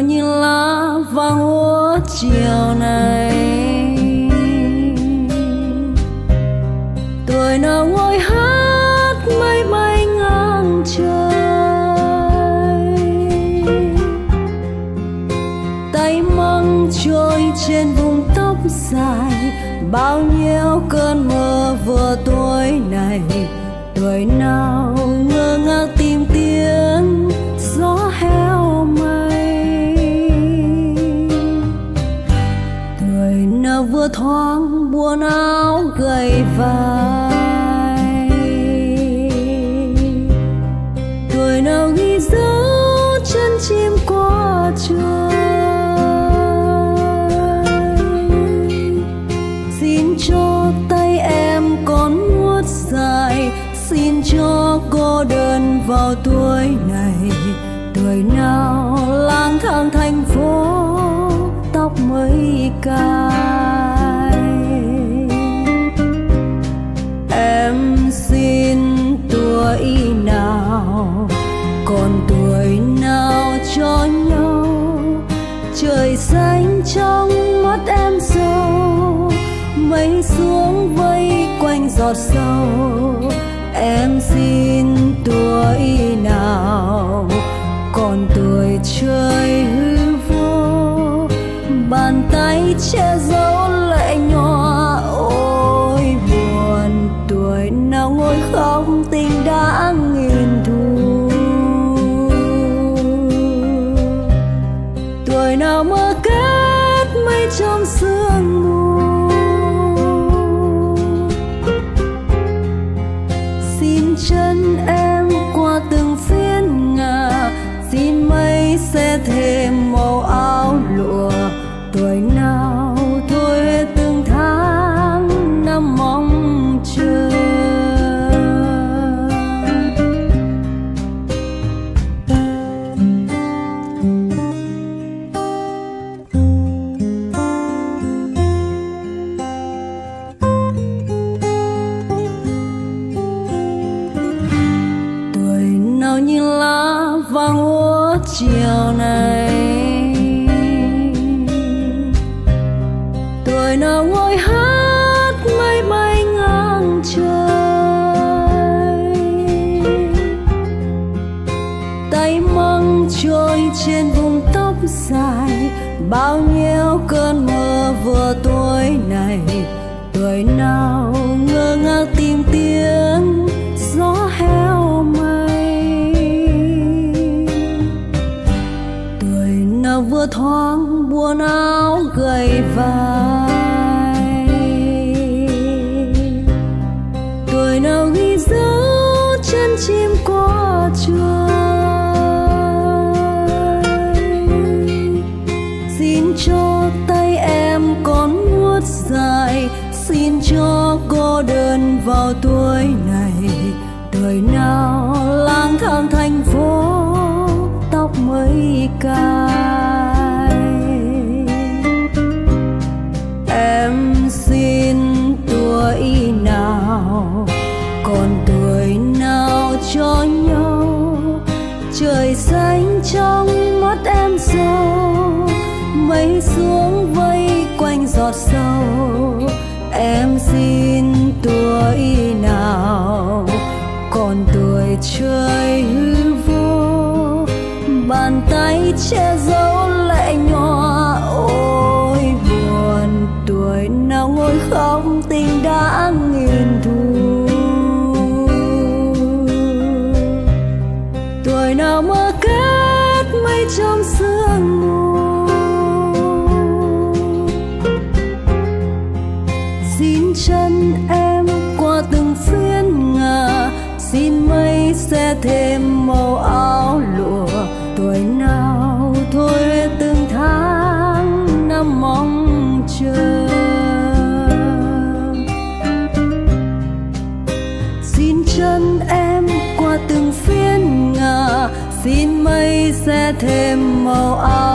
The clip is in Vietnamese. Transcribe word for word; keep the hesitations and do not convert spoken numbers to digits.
như lá vàng úa chiều này, tuổi nào ngồi hát mây bay ngang trời, tay măng trôi trên vùng tóc dài, bao nhiêu cơn mơ vừa tuổi này. Tuổi nào ngơ ngác tìm tiếng gió heo mây, tuổi nào vừa thoáng buồn áo gầy vai, tuổi nào ghi dấu chân chim qua trời. Xin cho tay em còn vuốt dài, xin cho cô đơn vào tuổi này. Tuổi nào lang thang thành phố tóc mấy cài, em xin tuổi nào còn tuổi nào cho nhau. Trời xanh trong mắt em sâu, mây xuống vây quanh giọt sâu. Em xin tuổi nào còn tuổi trời hư vô, bàn tay che giấu lệ nhòa. Ôi buồn, tuổi nào ngồi khóc tình đã nghìn thu, tuổi nào mơ kết mây trong sương mù. Chân em qua từng phiên ngà, xin mây sẽ thêm màu áo lụa. Tuổi nào thôi hết từng tháng năm mong chờ. Như lá vàng úa chiều này, tuổi nào ngồi hát mây bay ngang trời, tay măng trôi trên vùng tóc dài, bao nhiêu cơn mơ vừa tuổi này. Tuổi nào ngơ ngác tìm tiếng gió heo mây, nào vừa thoáng buồn áo gầy vai, tuổi nào ghi dấu chân chim qua trời. Xin cho tay em còn vuốt dài, xin cho cô đơn vào tuổi này. Tuổi nào lang thang thành phố tóc mấy cài, em xin tuổi nào còn tuổi nào cho nhau. Trời xanh trong mắt em sâu, mây xuống vây quanh giọt sâu. Em xin tuổi nào còn tuổi trời hư vô, bàn tay che giấu lệ nhòa. Ôi buồn, tuổi nào ngồi khóc tình đã nghìn thu, tuổi nào mơ kết mây trong sương mù. Xin chân em qua từng phiên ngà, xin mây sẽ thêm màu áo lụa. Tuổi nào thôi hết từng tháng năm mong chờ. Xin chân em qua từng phiên ngà, xin mây sẽ thêm màu áo